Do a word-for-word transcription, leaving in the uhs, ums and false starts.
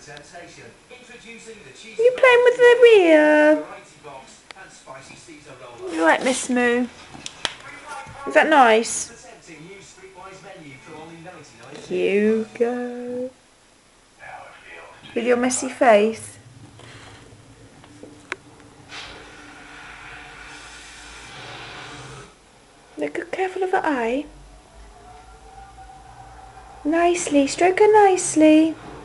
You playing with the rear? You like Miss Moo? Is that nice? Hugo. With your messy face. Look, careful of her eye. Nicely, stroke her nicely.